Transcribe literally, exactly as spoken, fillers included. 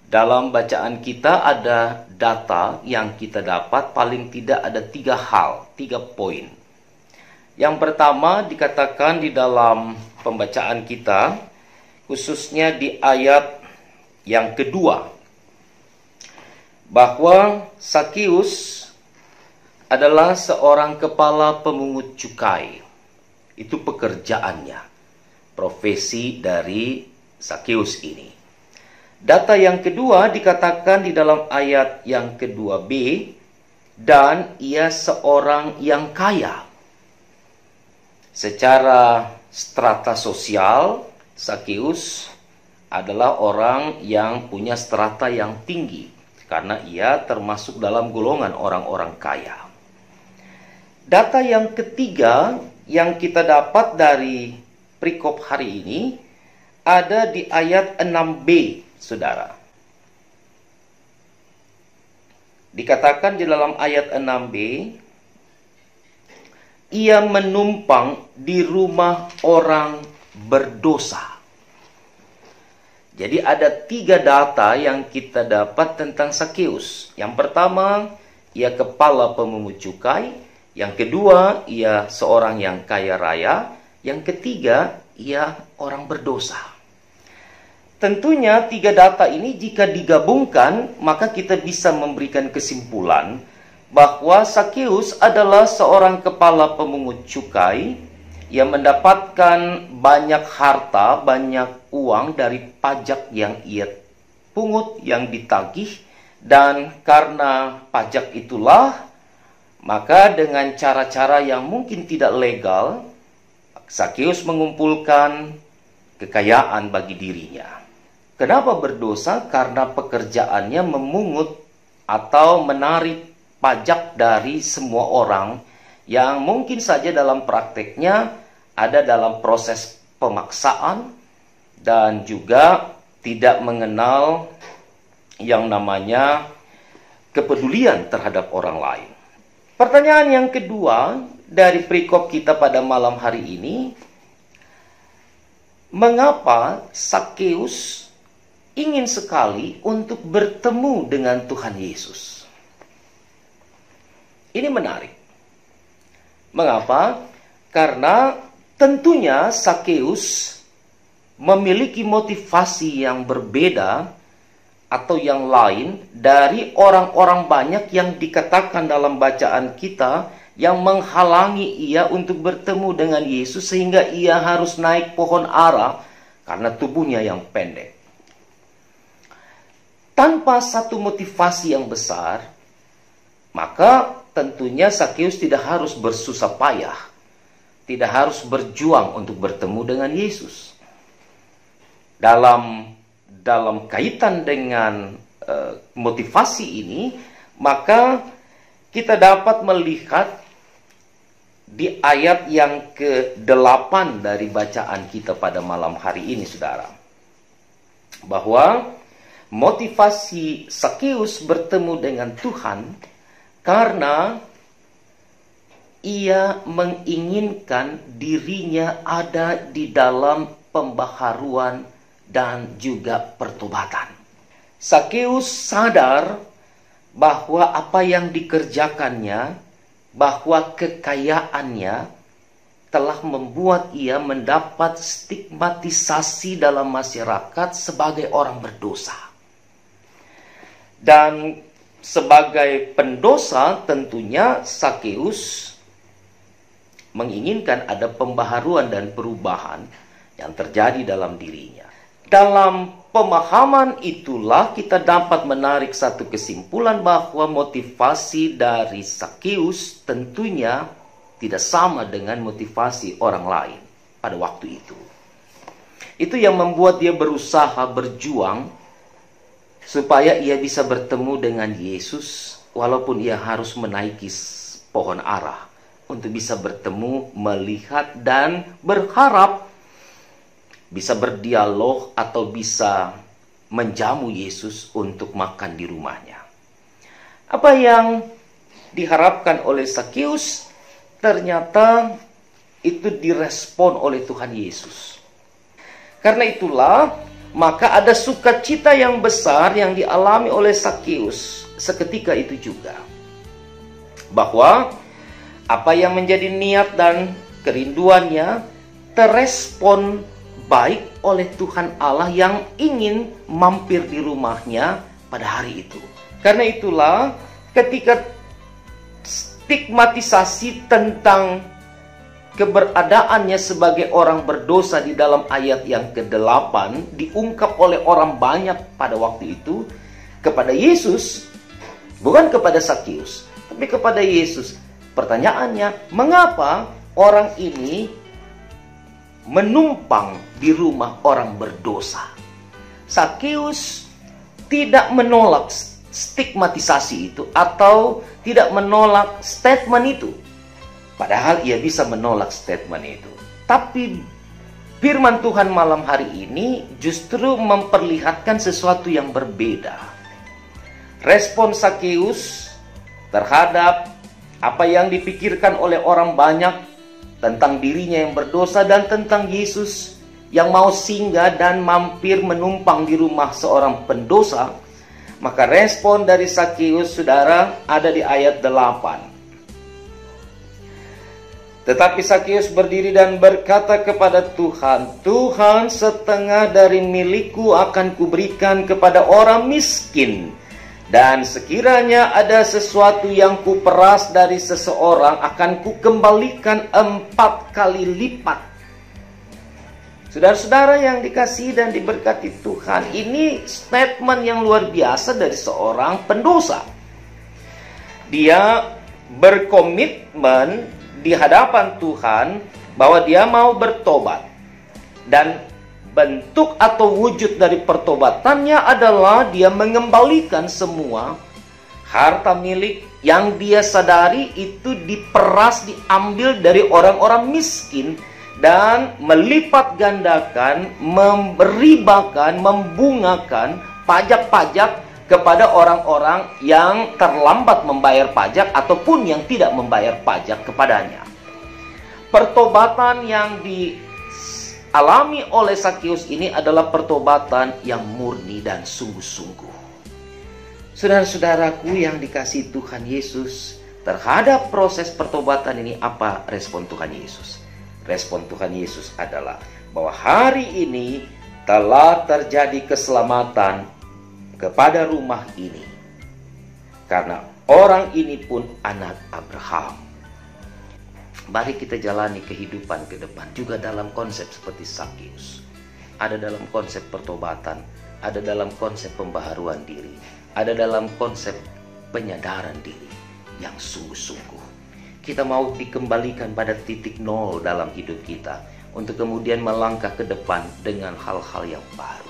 Dalam bacaan kita ada data yang kita dapat, paling tidak ada tiga hal, tiga poin. Yang pertama dikatakan di dalam pembacaan kita, khususnya di ayat yang kedua, bahwa Sakeus adalah seorang kepala pemungut cukai. Itu pekerjaannya, profesi dari Sakeus ini. Data yang kedua dikatakan di dalam ayat yang kedua B, dan ia seorang yang kaya. Secara strata sosial, Sakeus adalah orang yang punya strata yang tinggi, karena ia termasuk dalam golongan orang-orang kaya. Data yang ketiga yang kita dapat dari perikop hari ini ada di ayat enam B, saudara. Dikatakan di dalam ayat enam B, ia menumpang di rumah orang berdosa. Jadi ada tiga data yang kita dapat tentang Sakeus. Yang pertama, ia kepala pemungut cukai. Yang kedua, ia seorang yang kaya raya. Yang ketiga, ia orang berdosa. Tentunya tiga data ini jika digabungkan, maka kita bisa memberikan kesimpulan bahwa Sakeus adalah seorang kepala pemungut cukai yang mendapatkan banyak harta, banyak uang dari pajak yang ia pungut, yang ditagih. Dan karena pajak itulah, maka dengan cara-cara yang mungkin tidak legal, Sakeus mengumpulkan kekayaan bagi dirinya. Kenapa berdosa? Karena pekerjaannya memungut atau menarik pajak dari semua orang yang mungkin saja dalam prakteknya ada dalam proses pemaksaan dan juga tidak mengenal yang namanya kepedulian terhadap orang lain. Pertanyaan yang kedua dari perikop kita pada malam hari ini, mengapa Sakeus ingin sekali untuk bertemu dengan Tuhan Yesus? Ini menarik. Mengapa? Karena tentunya Sakeus memiliki motivasi yang berbeda atau yang lain dari orang-orang banyak yang dikatakan dalam bacaan kita yang menghalangi ia untuk bertemu dengan Yesus sehingga ia harus naik pohon ara karena tubuhnya yang pendek. Tanpa satu motivasi yang besar, maka tentunya Sakeus tidak harus bersusah payah, tidak harus berjuang untuk bertemu dengan Yesus. Dalam dalam kaitan dengan uh, motivasi ini, maka kita dapat melihat di ayat yang kedelapan dari bacaan kita pada malam hari ini, saudara, bahwa motivasi Sakeus bertemu dengan Tuhan karena ia menginginkan dirinya ada di dalam pembaharuan dan juga pertobatan. Sakeus sadar bahwa apa yang dikerjakannya, bahwa kekayaannya telah membuat ia mendapat stigmatisasi dalam masyarakat sebagai orang berdosa. Dan sebagai pendosa tentunya Sakeus menginginkan ada pembaharuan dan perubahan yang terjadi dalam dirinya. Dalam pemahaman itulah kita dapat menarik satu kesimpulan bahwa motivasi dari Sakeus tentunya tidak sama dengan motivasi orang lain pada waktu itu. Itu yang membuat dia berusaha berjuang supaya ia bisa bertemu dengan Yesus walaupun ia harus menaiki pohon ara untuk bisa bertemu, melihat dan berharap bisa berdialog atau bisa menjamu Yesus untuk makan di rumahnya. Apa yang diharapkan oleh Sakeus ternyata itu direspon oleh Tuhan Yesus. Karena itulah maka ada sukacita yang besar yang dialami oleh Sakeus seketika itu juga. Bahwa apa yang menjadi niat dan kerinduannya terespon baik oleh Tuhan Allah yang ingin mampir di rumahnya pada hari itu. Karena itulah ketika stigmatisasi tentang keberadaannya sebagai orang berdosa di dalam ayat yang kedelapan diungkap oleh orang banyak pada waktu itu kepada Yesus, bukan kepada Sakeus, tapi kepada Yesus. Pertanyaannya, mengapa orang ini menumpang di rumah orang berdosa? Sakeus tidak menolak stigmatisasi itu atau tidak menolak statement itu. Padahal ia bisa menolak statement itu. Tapi firman Tuhan malam hari ini justru memperlihatkan sesuatu yang berbeda. Respon Sakeus terhadap apa yang dipikirkan oleh orang banyak tentang dirinya yang berdosa dan tentang Yesus yang mau singgah dan mampir menumpang di rumah seorang pendosa, maka respon dari Sakeus, saudara, ada di ayat delapan. Tetapi Sakeus berdiri dan berkata kepada Tuhan, Tuhan, setengah dari milikku akan kuberikan kepada orang miskin. Dan sekiranya ada sesuatu yang kuperas dari seseorang, akan kukembalikan empat kali lipat. Saudara-saudara yang dikasihi dan diberkati Tuhan, ini statement yang luar biasa dari seorang pendosa. Dia berkomitmen di hadapan Tuhan bahwa dia mau bertobat. Dan bentuk atau wujud dari pertobatannya adalah dia mengembalikan semua harta milik yang dia sadari itu diperas, diambil dari orang-orang miskin, dan melipat gandakan, memberibakan, membungakan pajak-pajak kepada orang-orang yang terlambat membayar pajak ataupun yang tidak membayar pajak kepadanya. Pertobatan yang dialami oleh Sakeus ini adalah pertobatan yang murni dan sungguh-sungguh. Saudara-saudaraku yang dikasihi Tuhan Yesus, terhadap proses pertobatan ini apa respon Tuhan Yesus? Respon Tuhan Yesus adalah bahwa hari ini telah terjadi keselamatan kepada rumah ini, karena orang ini pun anak Abraham. Mari kita jalani kehidupan ke depan juga dalam konsep seperti Sakeus. Ada dalam konsep pertobatan, ada dalam konsep pembaharuan diri, ada dalam konsep penyadaran diri yang sungguh-sungguh. Kita mau dikembalikan pada titik nol dalam hidup kita untuk kemudian melangkah ke depan dengan hal-hal yang baru.